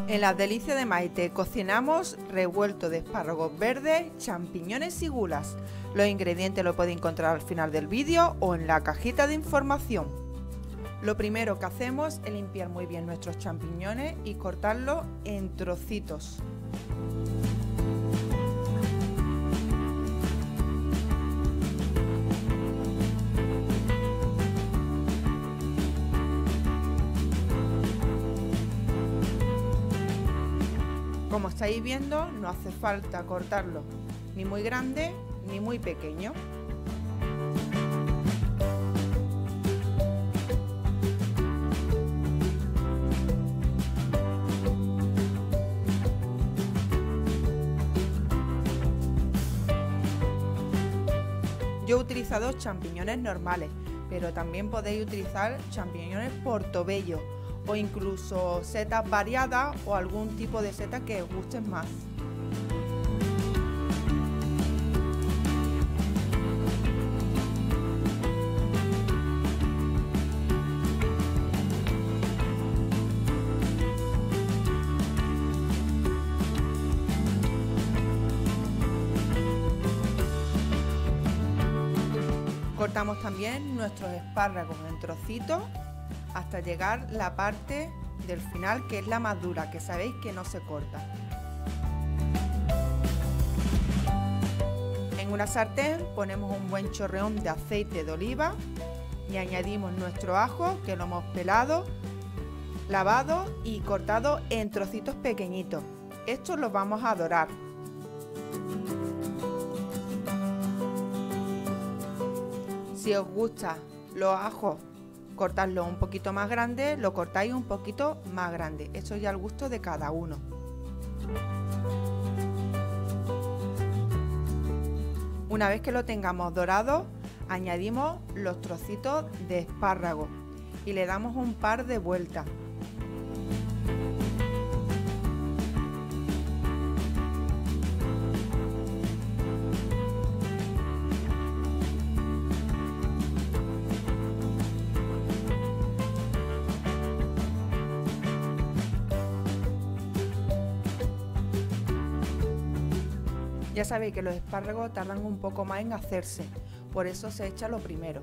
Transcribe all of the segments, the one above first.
En las delicias de Maite cocinamos revuelto de espárragos verdes, champiñones y gulas. Los ingredientes los podéis encontrar al final del vídeo o en la cajita de información. Lo primero que hacemos es limpiar muy bien nuestros champiñones y cortarlos en trocitos. Como estáis viendo, no hace falta cortarlo ni muy grande ni muy pequeño. Yo he utilizado champiñones normales, pero también podéis utilizar champiñones portobello o incluso setas variadas o algún tipo de seta que os guste más. Cortamos también nuestros espárragos en trocitos hasta llegar a la parte del final, que es la más dura, que sabéis que no se corta. En una sartén ponemos un buen chorreón de aceite de oliva y añadimos nuestro ajo, que lo hemos pelado, lavado y cortado en trocitos pequeñitos. Estos los vamos a dorar. Si os gusta los ajos, cortarlo un poquito más grande, lo cortáis un poquito más grande. Eso ya al gusto de cada uno. Una vez que lo tengamos dorado, añadimos los trocitos de espárrago y le damos un par de vueltas. Ya sabéis que los espárragos tardan un poco más en hacerse, por eso se echa lo primero.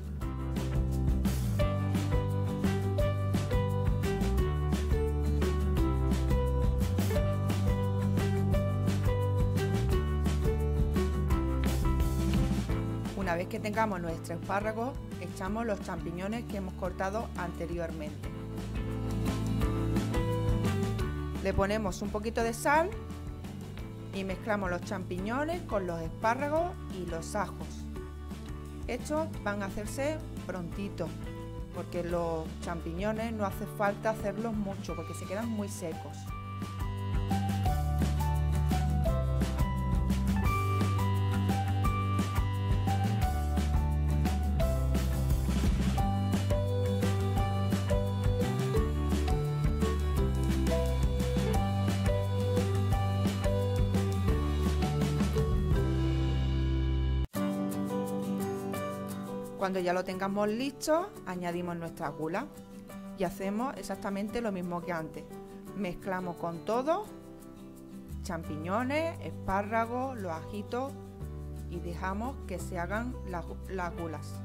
Una vez que tengamos nuestro espárrago, echamos los champiñones que hemos cortado anteriormente. Le ponemos un poquito de sal y mezclamos los champiñones con los espárragos y los ajos. Estos van a hacerse prontito, porque los champiñones no hace falta hacerlos mucho porque se quedan muy secos. Cuando ya lo tengamos listo, añadimos nuestra gula y hacemos exactamente lo mismo que antes. Mezclamos con todo, champiñones, espárragos, los ajitos y dejamos que se hagan las gulas.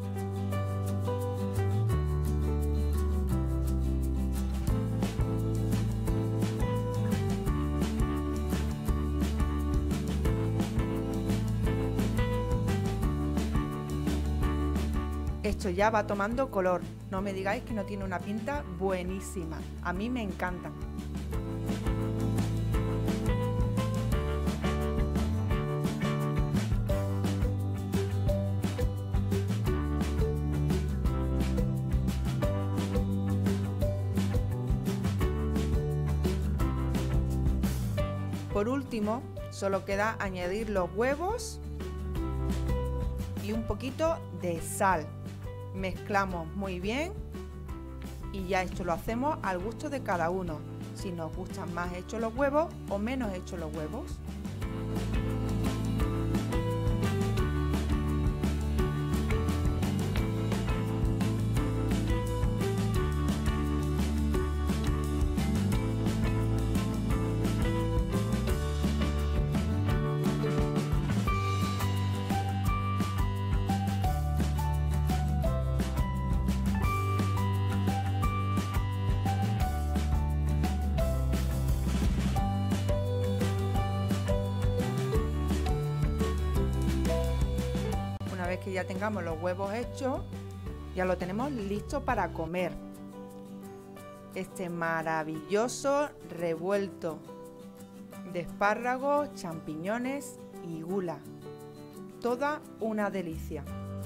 Esto ya va tomando color, no me digáis que no tiene una pinta buenísima, a mí me encantan. Por último, solo queda añadir los huevos y un poquito de sal. Mezclamos muy bien y ya esto lo hacemos al gusto de cada uno. Si nos gustan más hechos los huevos o menos hechos los huevos. ya tengamos los huevos hechos, ya lo tenemos listo para comer. Este maravilloso revuelto de espárragos, champiñones y gula. Toda una delicia.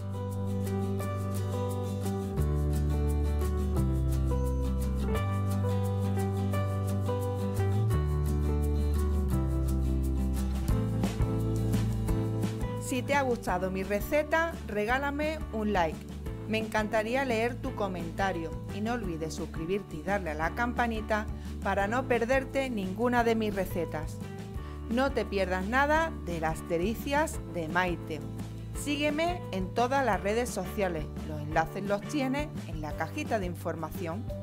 Si te ha gustado mi receta, regálame un like. Me encantaría leer tu comentario y no olvides suscribirte y darle a la campanita para no perderte ninguna de mis recetas. No te pierdas nada de las delicias de Maite. Sígueme en todas las redes sociales, los enlaces los tienes en la cajita de información.